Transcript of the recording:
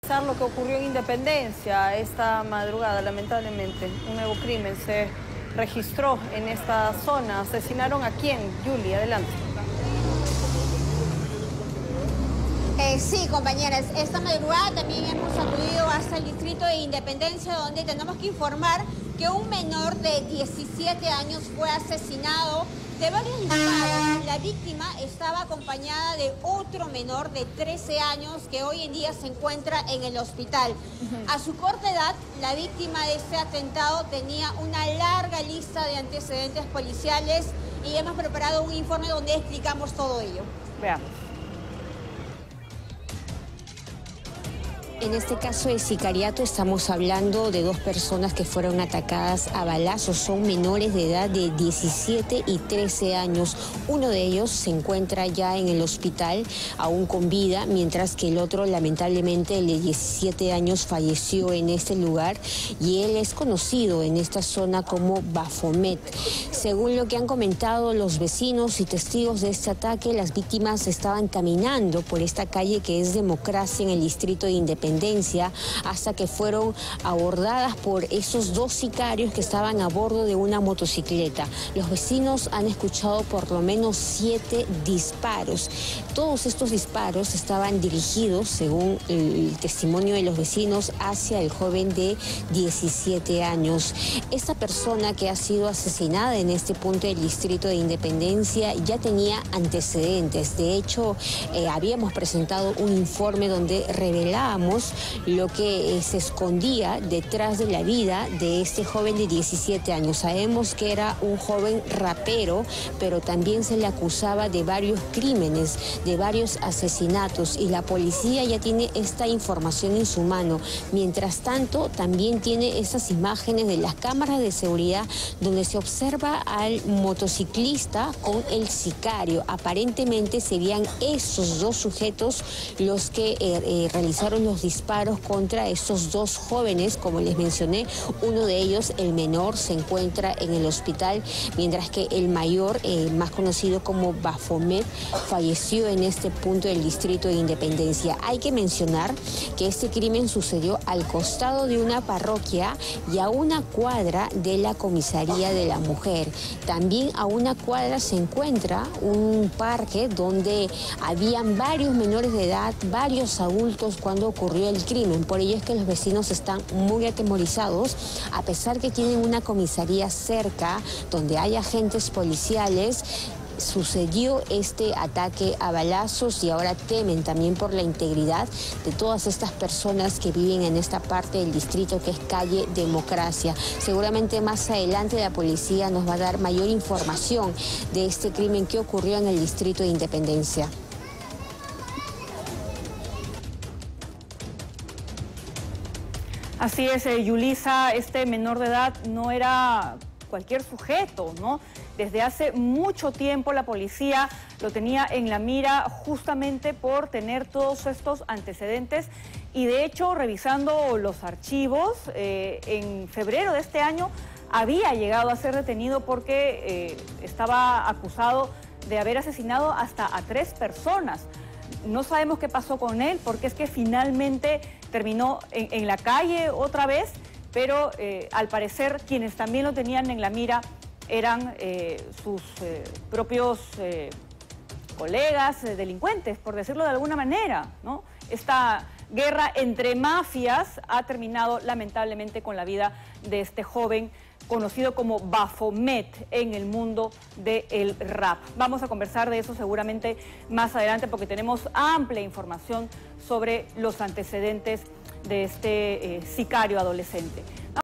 Lo que ocurrió en Independencia esta madrugada, lamentablemente, un nuevo crimen se registró en esta zona. ¿Asesinaron a quién? Yuli, adelante. Sí, compañeras, esta madrugada también hemos acudido hasta el distrito de Independencia, donde tenemos que informar que un menor de 17 años fue asesinado de varios disparos. La víctima estaba acompañada de otro menor de 13 años que hoy en día se encuentra en el hospital. A su corta edad, la víctima de este atentado tenía una larga lista de antecedentes policiales y hemos preparado un informe donde explicamos todo ello. Veamos. En este caso de sicariato estamos hablando de dos personas que fueron atacadas a balazos. Son menores de edad de 17 y 13 años. Uno de ellos se encuentra ya en el hospital, aún con vida, mientras que el otro, lamentablemente, el de 17 años, falleció en este lugar y él es conocido en esta zona como Baphomet. Según lo que han comentado los vecinos y testigos de este ataque, las víctimas estaban caminando por esta calle que es Democracia en el distrito de Independencia, hasta que fueron abordadas por esos dos sicarios que estaban a bordo de una motocicleta. Los vecinos han escuchado por lo menos 7 disparos. Todos estos disparos estaban dirigidos, según el testimonio de los vecinos, hacia el joven de 17 años. Esta persona que ha sido asesinada en este punto del distrito de Independencia ya tenía antecedentes. De hecho, habíamos presentado un informe donde revelábamos lo que se escondía detrás de la vida de este joven de 17 años. Sabemos que era un joven rapero, pero también se le acusaba de varios crímenes, de varios asesinatos, y la policía ya tiene esta información en su mano. Mientras tanto, también tiene esas imágenes de las cámaras de seguridad donde se observa al motociclista con el sicario. Aparentemente serían esos dos sujetos los que realizaron los disparos contra estos dos jóvenes. Como les mencioné, uno de ellos, el menor, se encuentra en el hospital, mientras que el mayor, más conocido como Baphomet, falleció en este punto del distrito de Independencia. Hay que mencionar que este crimen sucedió al costado de una parroquia y a una cuadra de la comisaría de la mujer. También a una cuadra se encuentra un parque donde habían varios menores de edad, varios adultos cuando ocurrió el crimen. Por ello es que los vecinos están muy atemorizados, a pesar que tienen una comisaría cerca donde hay agentes policiales. Sucedió este ataque a balazos y ahora temen también por la integridad de todas estas personas que viven en esta parte del distrito que es calle Democracia. Seguramente más adelante la policía nos va a dar mayor información de este crimen que ocurrió en el distrito de Independencia. Así es, Yulisa, este menor de edad no era cualquier sujeto, ¿no? Desde hace mucho tiempo la policía lo tenía en la mira justamente por tener todos estos antecedentes y de hecho, revisando los archivos, en febrero de este año había llegado a ser detenido porque estaba acusado de haber asesinado hasta a 3 personas. No sabemos qué pasó con él, porque es que finalmente terminó en la calle otra vez, pero al parecer quienes también lo tenían en la mira eran sus propios colegas, delincuentes, por decirlo de alguna manera, ¿no? Esta guerra entre mafias ha terminado lamentablemente con la vida de este joven conocido como Baphomet en el mundo del rap. Vamos a conversar de eso seguramente más adelante porque tenemos amplia información sobre los antecedentes de este sicario adolescente.